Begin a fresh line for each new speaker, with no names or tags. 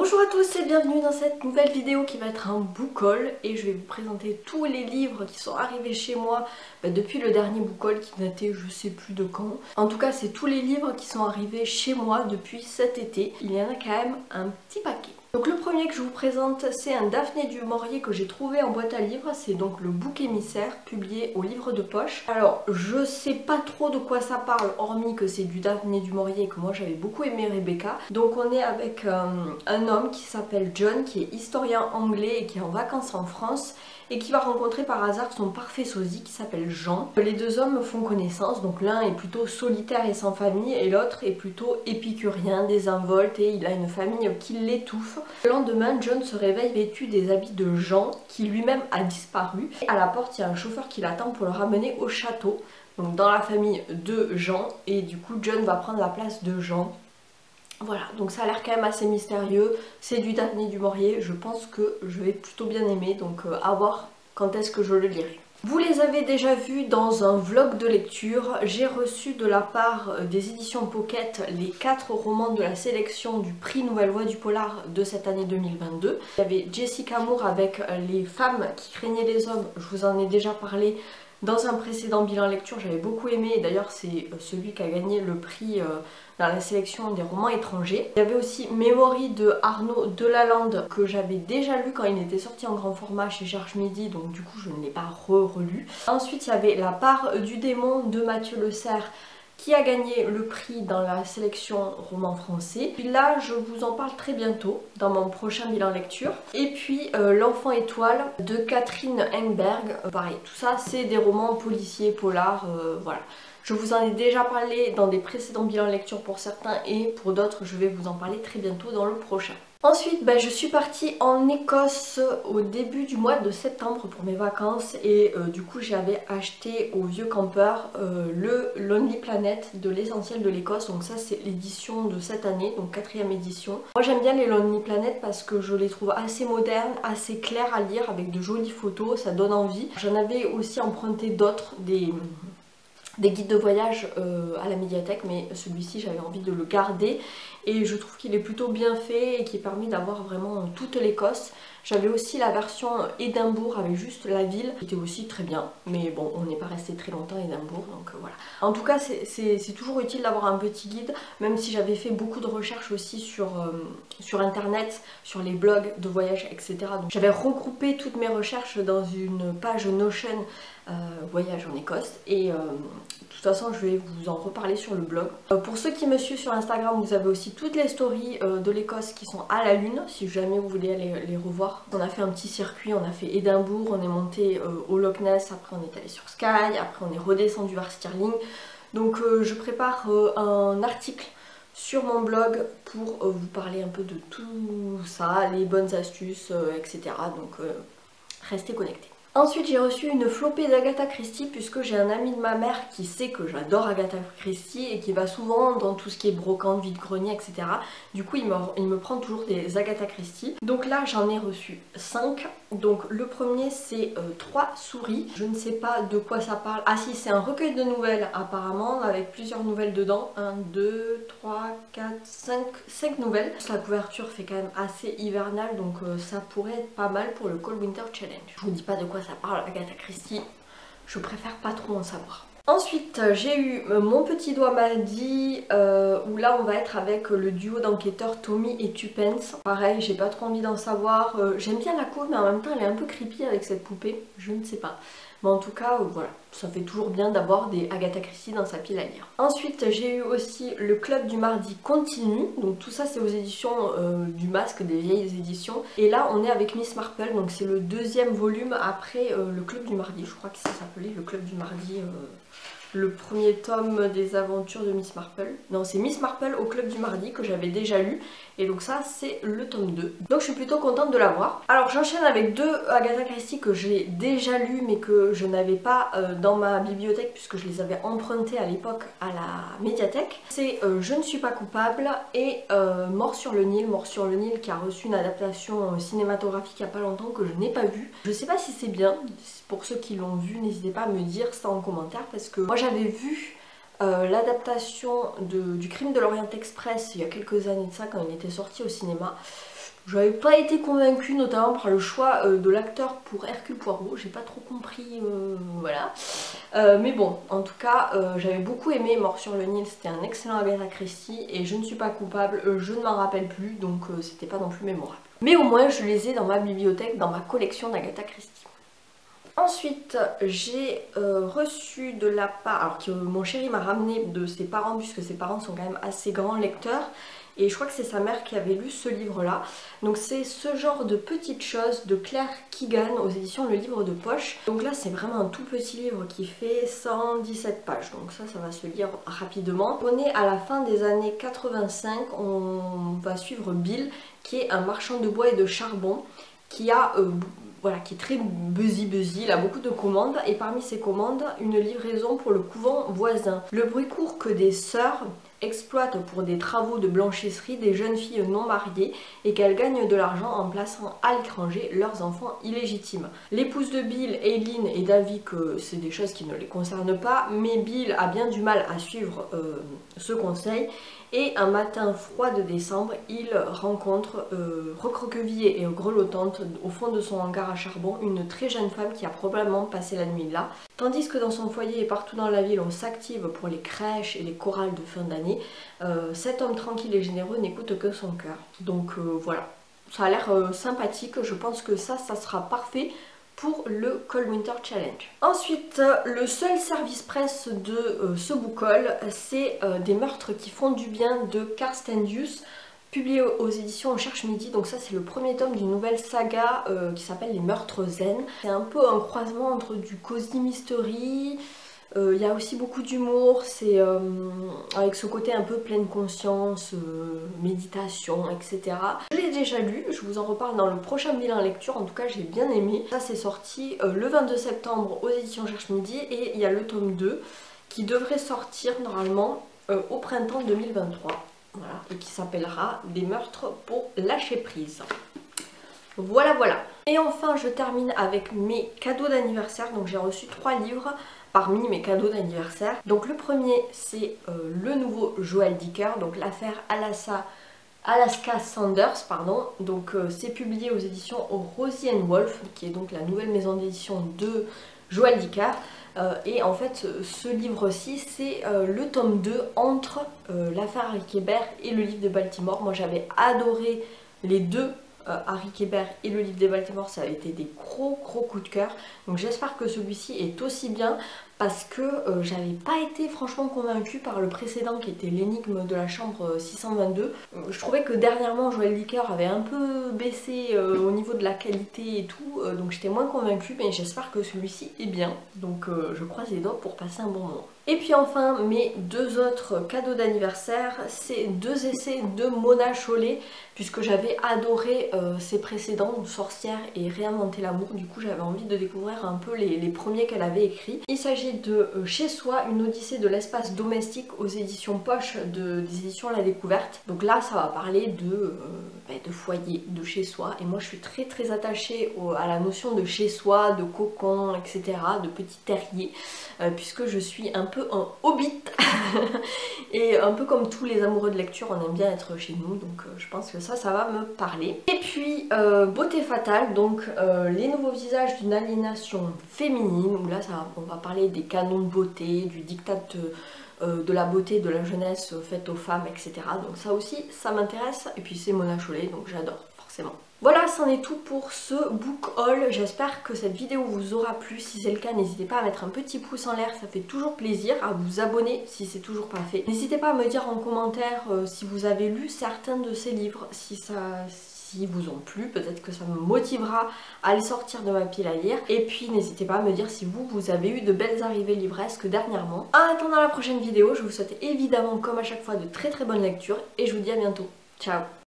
Bonjour à tous et bienvenue dans cette nouvelle vidéo qui va être un book haul et je vais vous présenter tous les livres qui sont arrivés chez moi depuis le dernier book haul qui datait je sais plus de quand. En tout cas c'est tous les livres qui sont arrivés chez moi depuis cet été. Il y en a quand même un petit paquet. Donc le premier que je vous présente, c'est un Daphné du Maurier que j'ai trouvé en boîte à livres. C'est donc le bouc émissaire, publié au livre de poche. Alors je sais pas trop de quoi ça parle, hormis que c'est du Daphné du Maurier et que moi j'avais beaucoup aimé Rebecca. Donc on est avec un homme qui s'appelle John, qui est historien anglais et qui est en vacances en France et qui va rencontrer par hasard son parfait sosie qui s'appelle Jean. Les deux hommes font connaissance, donc l'un est plutôt solitaire et sans famille et l'autre est plutôt épicurien, désinvolte et il a une famille qui l'étouffe. Le lendemain, John se réveille vêtu des habits de Jean qui lui-même a disparu. À la porte, il y a un chauffeur qui l'attend pour le ramener au château, donc dans la famille de Jean, et du coup John va prendre la place de Jean. Voilà, donc ça a l'air quand même assez mystérieux, c'est du Daphné du Maurier, je pense que je vais plutôt bien aimer, donc à voir quand est-ce que je le lirai. Vous les avez déjà vus dans un vlog de lecture, j'ai reçu de la part des éditions Pocket les 4 romans de la sélection du prix Nouvelle Voix du Polar de cette année 2022. Il y avait Jessica Moore avec Les femmes qui craignaient les hommes, je vous en ai déjà parlé dans un précédent bilan lecture, j'avais beaucoup aimé et d'ailleurs c'est celui qui a gagné le prix dans la sélection des romans étrangers. Il y avait aussi Memory de Arnaud Delalande que j'avais déjà lu quand il était sorti en grand format chez Cherche Midi, donc du coup je ne l'ai pas relu. Ensuite il y avait La part du démon de Mathieu Le Serre qui a gagné le prix dans la sélection roman français. Puis là je vous en parle très bientôt dans mon prochain bilan lecture. Et puis L'enfant étoile de Catherine Engberg, pareil, tout ça c'est des romans policiers, polars, voilà. Je vous en ai déjà parlé dans des précédents bilans lecture pour certains et pour d'autres je vais vous en parler très bientôt dans le prochain. Ensuite, je suis partie en Écosse au début du mois de septembre pour mes vacances et du coup j'avais acheté au Vieux Campeur le Lonely Planet de l'essentiel de l'Écosse. Donc ça c'est l'édition de cette année, donc 4e édition. Moi j'aime bien les Lonely Planet parce que je les trouve assez modernes, assez clairs à lire avec de jolies photos, ça donne envie. J'en avais aussi emprunté d'autres, des guides de voyage à la médiathèque, mais celui-ci j'avais envie de le garder et je trouve qu'il est plutôt bien fait et qui permet d'avoir vraiment toute l'Écosse. J'avais aussi la version Édimbourg avec juste la ville qui était aussi très bien, mais bon on n'est pas resté très longtemps à Édimbourg, donc voilà. En tout cas c'est toujours utile d'avoir un petit guide, même si j'avais fait beaucoup de recherches aussi sur internet, sur les blogs de voyage, etc. Donc j'avais regroupé toutes mes recherches dans une page Notion voyage en Écosse et de toute façon je vais vous en reparler sur le blog. Pour ceux qui me suivent sur Instagram, vous avez aussi toutes les stories de l'Écosse qui sont à la lune si jamais vous voulez aller les revoir. On a fait un petit circuit, on a fait Édimbourg, on est monté au Loch Ness, après on est allé sur Skye, après on est redescendu vers Stirling. Donc je prépare un article sur mon blog pour vous parler un peu de tout ça, les bonnes astuces, etc. Donc restez connectés. Ensuite j'ai reçu une flopée d'Agatha Christie puisque j'ai un ami de ma mère qui sait que j'adore Agatha Christie et qui va souvent dans tout ce qui est brocante, vide-grenier, etc. Du coup il me prend toujours des Agatha Christie. Donc là j'en ai reçu 5. Donc le premier c'est 3 souris. Je ne sais pas de quoi ça parle. Ah si, c'est un recueil de nouvelles apparemment avec plusieurs nouvelles dedans. 1, 2, 3, 4, 5 nouvelles. La couverture fait quand même assez hivernale donc ça pourrait être pas mal pour le Cold Winter Challenge. Je vous dis pas de quoi ça parle Agatha Christie, je préfère pas trop en savoir. Ensuite j'ai eu Mon petit doigt m'a dit où là on va être avec le duo d'enquêteurs Tommy et Tuppence. Pareil, j'ai pas trop envie d'en savoir, j'aime bien la couve mais en même temps elle est un peu creepy avec cette poupée, je ne sais pas. Mais en tout cas voilà, ça fait toujours bien d'avoir des Agatha Christie dans sa pile à lire. Ensuite j'ai eu aussi Le Club du Mardi continue, donc tout ça c'est aux éditions du Masque, des vieilles éditions. Et là on est avec Miss Marple, donc c'est le 2e volume après Le Club du Mardi, je crois que ça s'appelait Le Club du Mardi. Le premier tome des aventures de Miss Marple. Non, c'est Miss Marple au Club du Mardi que j'avais déjà lu. Et donc ça, c'est le tome 2. Donc je suis plutôt contente de l'avoir. Alors j'enchaîne avec 2 Agatha Christie que j'ai déjà lu mais que je n'avais pas dans ma bibliothèque puisque je les avais empruntées à l'époque à la médiathèque. C'est Je ne suis pas coupable et Mort sur le Nil. Mort sur le Nil qui a reçu une adaptation cinématographique il n'y a pas longtemps que je n'ai pas vue. Je sais pas si c'est bien. Pour ceux qui l'ont vu, n'hésitez pas à me dire ça en commentaire parce que moi j'avais vu l'adaptation du Crime de l'Orient Express il y a quelques années de ça quand il était sorti au cinéma J'avais pas été convaincue, notamment par le choix de l'acteur pour Hercule Poirot, j'ai pas trop compris, voilà. Mais bon, en tout cas, j'avais beaucoup aimé Mort sur le Nil, c'était un excellent Agatha Christie, et je ne suis pas coupable, je ne m'en rappelle plus, donc c'était pas non plus mémorable. Mais au moins, je les ai dans ma bibliothèque, dans ma collection d'Agatha Christie. Ensuite, j'ai reçu de la part, alors que mon chéri m'a ramené de ses parents, puisque ses parents sont quand même assez grands lecteurs, et je crois que c'est sa mère qui avait lu ce livre-là. Donc c'est ce genre de petites choses de Claire Keegan aux éditions Le Livre de Poche. Donc là c'est vraiment un tout petit livre qui fait 117 pages, donc ça va se lire rapidement. On est à la fin des années 85, on va suivre Bill, qui est un marchand de bois et de charbon, qui a... voilà, qui est très buzzy, il a beaucoup de commandes et parmi ses commandes, une livraison pour le couvent voisin. Le bruit court que des sœurs exploitent pour des travaux de blanchisserie des jeunes filles non mariées et qu'elles gagnent de l'argent en plaçant à l'étranger leurs enfants illégitimes. L'épouse de Bill, Aileen, est d'avis que c'est des choses qui ne les concernent pas, mais Bill a bien du mal à suivre ce conseil. Et un matin froid de décembre, il rencontre, recroquevillée et grelottante au fond de son hangar à charbon, une très jeune femme qui a probablement passé la nuit là. Tandis que dans son foyer et partout dans la ville, on s'active pour les crèches et les chorales de fin d'année, cet homme tranquille et généreux n'écoute que son cœur. Donc voilà, ça a l'air sympathique, je pense que ça sera parfait pour le Cold Winter Challenge. Ensuite, le seul service presse de ce book haul, c'est Des meurtres qui font du bien de Karsten Duse, publié aux éditions On Cherche Midi. Donc ça c'est le premier tome d'une nouvelle saga qui s'appelle Les Meurtres Zen. C'est un peu un croisement entre du cozy mystery, il y a aussi beaucoup d'humour, c'est avec ce côté un peu pleine conscience, méditation, etc. Je l'ai déjà lu, je vous en reparle dans le prochain bilan lecture, en tout cas j'ai bien aimé. Ça c'est sorti le 22 septembre aux éditions Cherche Midi et il y a le tome 2 qui devrait sortir normalement au printemps 2023. Voilà, et qui s'appellera Des meurtres pour lâcher prise. Voilà, voilà. Et enfin, je termine avec mes cadeaux d'anniversaire. Donc j'ai reçu 3 livres parmi mes cadeaux d'anniversaire. Donc le premier, c'est le nouveau Joël Dicker, donc l'affaire Alaska Sanders, pardon. Donc c'est publié aux éditions Rosie & Wolf, qui est donc la nouvelle maison d'édition de Joël Dicker. Et en fait ce livre-ci c'est le tome 2 entre l'affaire Harry Kéber et le livre de Baltimore. Moi j'avais adoré les deux, Harry Kéber et le livre de Baltimore, ça a été des gros coups de cœur. Donc j'espère que celui-ci est aussi bien, parce que j'avais pas été franchement convaincue par le précédent qui était l'énigme de la chambre 622. Je trouvais que dernièrement Joël Dicker avait un peu baissé au niveau de la qualité et tout, donc j'étais moins convaincue, mais j'espère que celui-ci est bien. Donc je croise les doigts pour passer un bon moment. Et puis enfin, mes 2 autres cadeaux d'anniversaire, c'est 2 essais de Mona Chollet, puisque j'avais adoré ses précédents, Sorcière et Réinventer l'amour. Du coup j'avais envie de découvrir un peu les premiers qu'elle avait écrits. Il s'agit de Chez soi, une odyssée de l'espace domestique aux éditions Poche des éditions La Découverte. Donc là ça va parler de foyer, de chez soi, et moi je suis très attachée à la notion de chez soi, de cocon, etc., de petit terrier, puisque je suis un peu un hobbit et un peu comme tous les amoureux de lecture, on aime bien être chez nous, donc je pense que ça va me parler. Et puis Beauté fatale, donc les nouveaux visages d'une aliénation féminine, où là on va parler des canons de beauté, du diktat de la beauté de la jeunesse faite aux femmes, etc. Donc ça aussi ça m'intéresse, et puis c'est Mona Chollet, donc j'adore forcément. Voilà, c'en est tout pour ce book haul. J'espère que cette vidéo vous aura plu. Si c'est le cas, n'hésitez pas à mettre un petit pouce en l'air, ça fait toujours plaisir. À vous abonner si c'est toujours pas fait. N'hésitez pas à me dire en commentaire si vous avez lu certains de ces livres, si vous ont plu, peut-être que ça me motivera à les sortir de ma pile à lire. Et puis n'hésitez pas à me dire si vous avez eu de belles arrivées livresques dernièrement. En attendant la prochaine vidéo, je vous souhaite évidemment comme à chaque fois de très bonnes lectures et je vous dis à bientôt. Ciao!